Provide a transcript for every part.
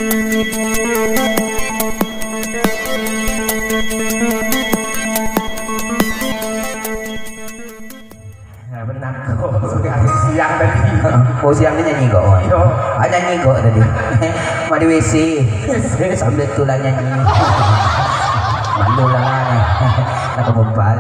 siang tadi. Oh siangnya nyanyi kok. Ah nyanyi kok tadi. Mau di WC sambil tulang nyanyi. Malu lah nak kebobal.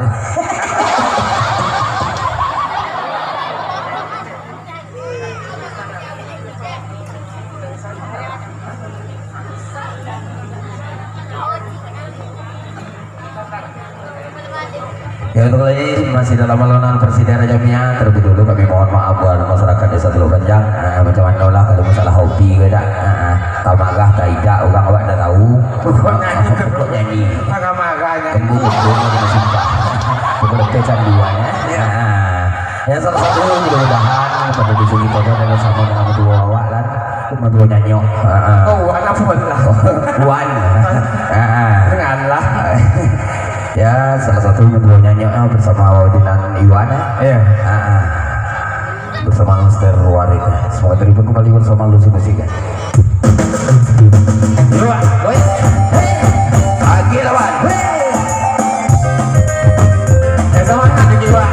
Ya untuk ini masih dalam alunan Presiden Raja Mia. Terlebih dulu kami mohon maaf buat masyarakat Desa Teluk Panjang. Macam mana lah kalau masalah hobi ke tak? Tamagah tak tidak orang awak dah tahu. Pokok nyanyi. Marah-marahnya. Kembung kena sumpah. Pokok kecanduan ya. Ya salah satu mudah-mudahan pada di sini kita ada sama dengan kedua awak kan. Kedua nyanyi. Oh anak pun lah. Wan. Dengarlah. Ya salah satu kedua nyanyi bersama Wadinan Iwan ya. Bersama Mister Warid. Semoga terhibur kembali bersama Lucy Musik. Dua, lagi lawan. Sama ada jiwa.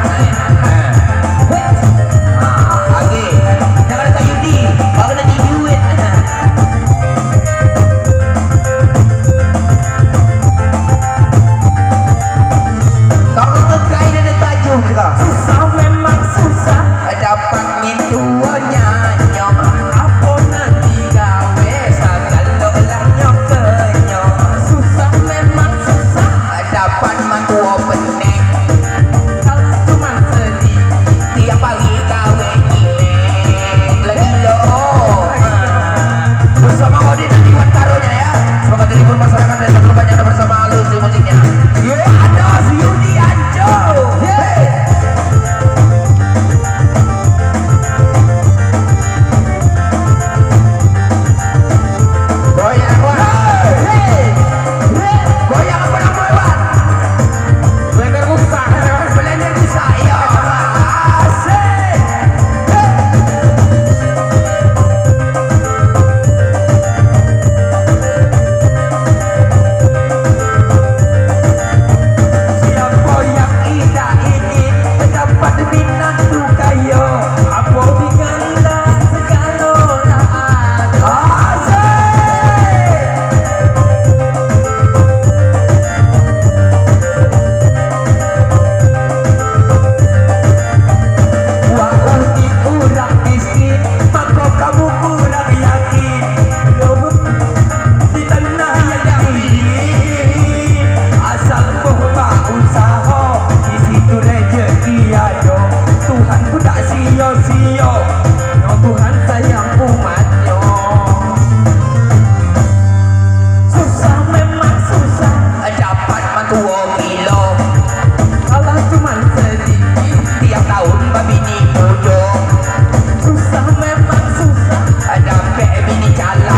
Lagi. Jangan ada judi, baru ada duit. Susah memang susah dapat mintuannya nyok apa nanti gawe sagalo lah nyok kenyok. Susah memang susah dapat mantua penek kalau cuma sedih tiap pagi gawe gile lagi lo bersama Odin dan Iwan Karunya ya. Semoga terhibur masyarakat Desa Teluk Panjang bersama Lucy Musiknya. Ada si Yudi Anjo. Susah memang susah ada bini jalan.